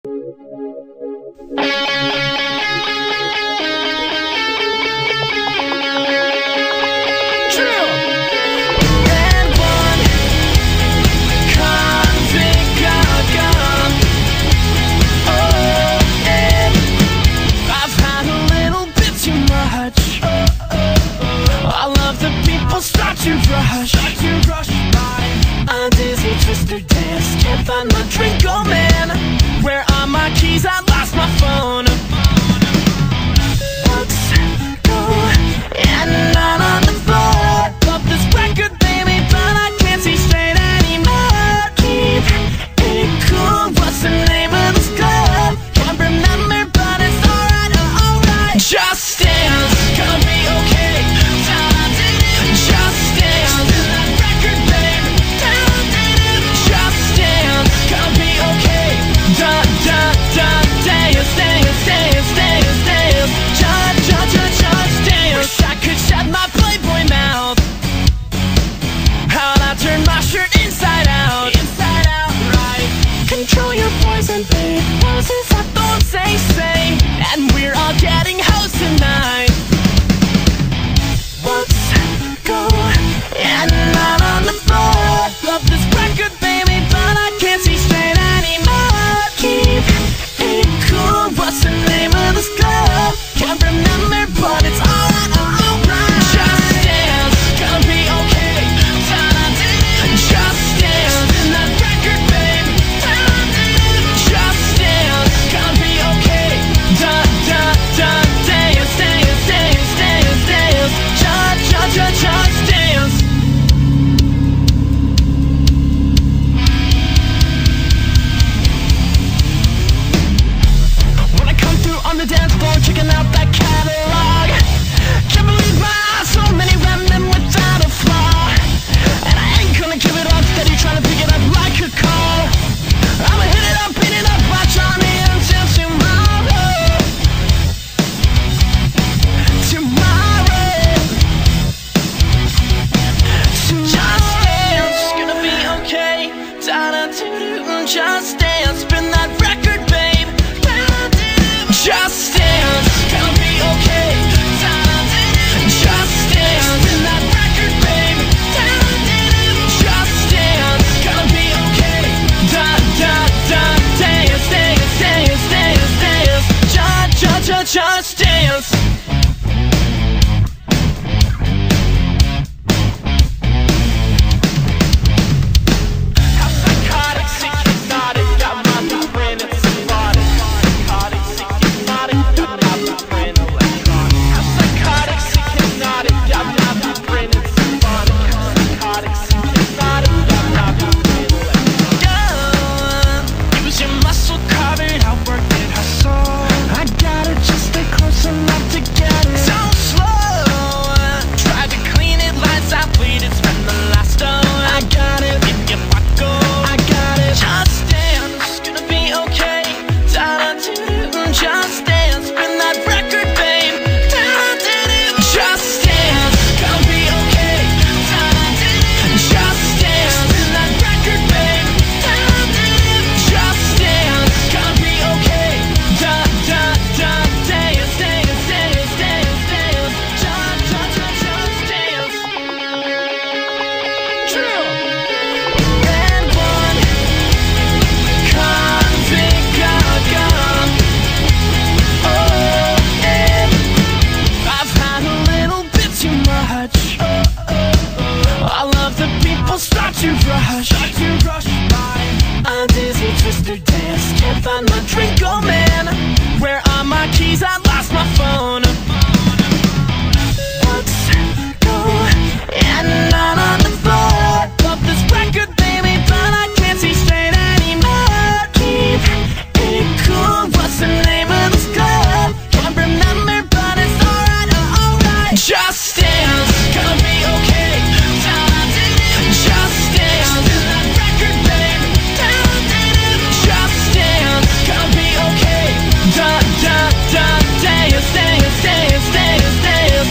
Can't find my drink, oh man. Where are my keys? I lost my phone. Let's go and not on the floor. Love this record, baby, but I can't see straight anymore. Keep it cool. What's the name of this club? Can't remember, but it's alright, alright. Just dance, gonna be okay. Just dance, that record, babe. Just dance, gonna be okay. Dance, dance, dance, dance, dance, dance. Just dance. Wish I could shut my Playboy mouth. How'd I turn my shirt inside out? Inside out, right. Control your poison, babe. Roses I don't say. And we're all getting housed tonight. Let's go and not on the floor. Love this record, baby, but I can't see straight anymore. Keep it cool. What's the name of this club? Can't remember, but it's alright, alright. Just dance, gonna be okay. Just dance, that record, babe. Just dance, gonna be okay. Dance, dance, dance, dance, dance. Just dance. When I come through on the dance floor, checking out that catalog, can't believe my eyes, so many women without a flaw. And I ain't gonna give it up, steady trying to pick it up like a call. I'ma hit it up, beat it up, watch on me until tomorrow. Just dance, gonna be okay. Just dance, spin that record, babe. Just dance, gonna be okay. Just dance, spin that record, babe. Just dance, gonna be okay. Dance, dance, dance. Just dance. Just dance, spin that record, babe. Just dance, gonna be okay. Just dance, spin that record, babe. Just dance, gonna be okay. Dance, dance, dance, dance, dance. Just dance. True. Red one, convict gun. I've had a little bit too much. All of the people start to rush by. A dizzy twister dance, can't find my